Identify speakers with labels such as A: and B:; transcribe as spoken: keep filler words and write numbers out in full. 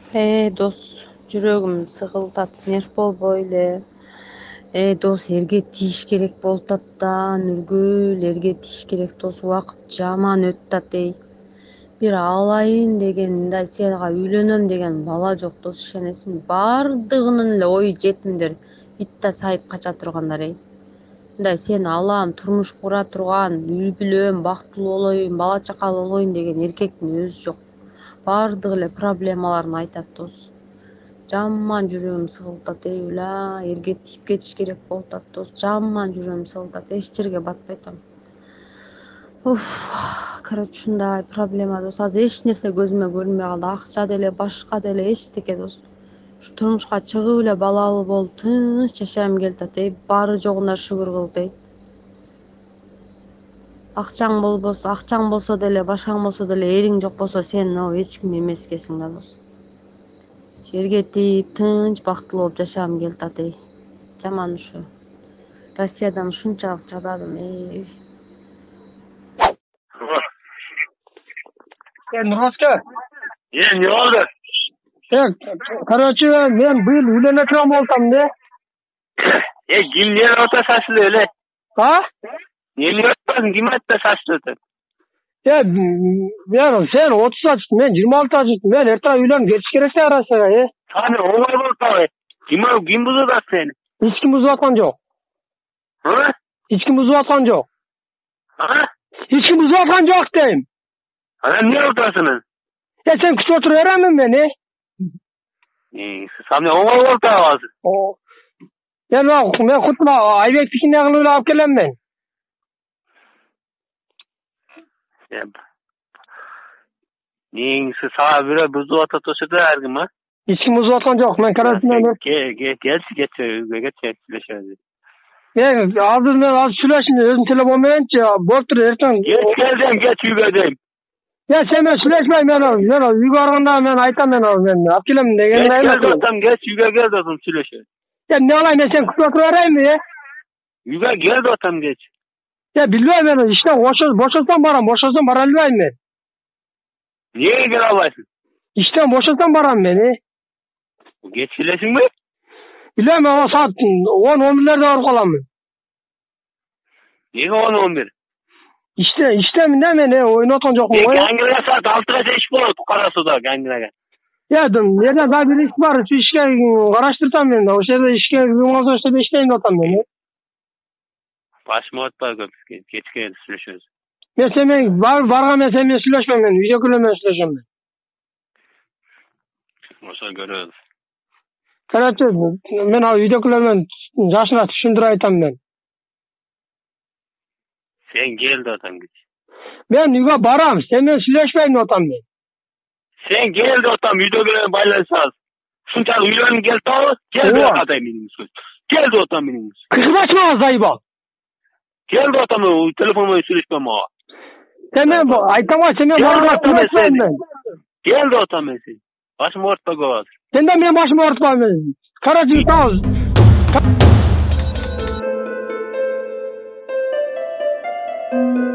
A: Ee, dос, жүрөгүм сыгылтат, нерв болбой эле. Э, дос, эрге тийиш керек болуп атат да, Нургүл, эрге тийиш керек дос, убакыт жаман өтүп атат эй. Бир алайын деген, мындай сага үйлөнөм деген бала жок дос, ишенесиңби? Бардыгынын эле ою жетимдер, битте сайып кача тургандар эй. Мындай сени алам, турмуш кура турган, үй бүлөм, бактылуу болоюн, бала чакалуу болоюн деген эркектин өзү жок. Бардыгы эле проблемаларын айтат дос. Жаман жүрөгүм сыгылтат эй ула, эрге тийип кетиш керек болуп атат дос. Жаман жүрөгүм сыгылтат, эч жерге батпай атам. Уф, короче, ушундай проблема дос. Азыр эч нерсе көзүмө көрүнбөй калды. Акча деле, башка деле эчтеке дос. Ушу турмушка чыгып эле балалуу болуп тынч жашагым келип атат эй. Баары жогуна шүгүр кылып эй. Акчаң болбосо, акчаң болсо деле, башкаң болсо деле, эриң жок болсо сен о эч ким эмес экенсиң да дос. Жерге тийип тынч бактылуу болуп жашагым келип атат эй. Жаман ушу Россиядан ушунчалык чыдадым эй.
B: Э, Нураска,
C: Е, не oldu?
B: э, короче, мен быйыл үйлөнө турган болуп атам да.
C: E kim niye orta saçlı öyle?
B: А?
C: Niye niye ortasın? Kim orta saçlı öyle?
B: Э, мен сен отуз жаштасың, мен жыйырма алты жаштасың. Мен эртең үйлөнүп кетиш керек сага Россияга, э.
C: Tabii olay bu tabii. Kim o? Kim buzu da seni?
B: Эч ким бузуп аткан жок.
C: Ha?
B: Эч ким бузуп аткан жок.
C: Ha?
B: Эч ким бузуп аткан жок дейм.
C: Ana niye ortasınız?
B: Э, сен күтүп отура беремин мен, э?
C: E, sen ne olay bu tabii?
B: О. Мен мен кутула Айбектикине кылып алып келем мен.
C: Ya. Neyse sağ bir buzu ata toşudu her gün ha?
B: Эч ким бузуп аткан жок. Мен короче,
C: Gel gel gel geç geç geç geç.
B: мен азыр мен азыр сүйлөшүм өзүмдүн телефон мененчи болуп туруп эртең.
C: Geç geldim geç yügedim.
B: Я сен менен сүйлөшпөйм, мен мен үйгө барганда мен айтам, мен мен алып келем деген.
C: Geç gel dostum geç yüge gel dostum söyleşelim.
B: Я эмне кылайын, мен сени күтүп отура берейинби, э?
C: Yüge gel dostum geç.
B: Я билбейм, мен иштен бошосом барам, бошосом бара албайм мен.
C: Niye gel alaysın?
B: Иштен бошосом барам мен, э?
C: Geç söylesin mi?
B: Билбейм, мен саат он он бирлерде барып калам мен.
C: Niye on on bir?
B: İşte işte ne men e oyun otan жок
C: E
B: mu?
C: gangirege saat altıda iş болады Karasu'da gangirege.
B: Ya dım yerden daha bir iş var, şu işe araştırtam ben de. O şeyde işe olmazsa işte işleyim otam ben.
C: Başıma atma köp. Geç gel söyleşiyoruz.
B: Ben sen var varga men sen söyleşmem ben. Video kullanmam söyleşmem ben.
C: Olsa görüyoruz.
B: Karate men ha video kullanmam. Yaşına düşündür aytam ben.
C: Sen gel de otam git.
B: Ben yuga baram, sen men söyleşmeyim otam ben.
C: Sen gel de otam video gören baylansaz. Şunca uyuyorsun gel tağı. Gel de otam benim söz. Gel de otam benim söz.
B: Kızmaçma zayıba.
C: Gel de otam o telefonla söyleşmem o.
B: Sen men aytama sen men varga söyleşmem ben.
C: Gel de otam ben sen. Başım orta kovadır.
B: Sen de benim başımı ortma ben. Karacı tağız.